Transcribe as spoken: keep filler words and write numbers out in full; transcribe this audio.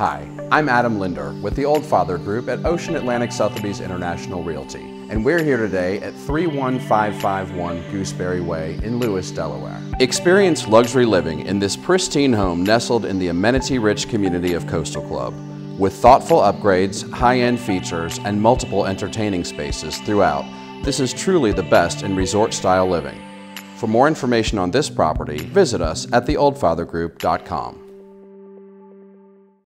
Hi, I'm Adam Linder with the Oldfather Group at Ocean Atlantic Sotheby's International Realty, and we're here today at three one five five one Gooseberry Way in Lewes, Delaware. Experience luxury living in this pristine home nestled in the amenity-rich community of Coastal Club. With thoughtful upgrades, high-end features, and multiple entertaining spaces throughout, this is truly the best in resort-style living. For more information on this property, visit us at the oldfather group dot com.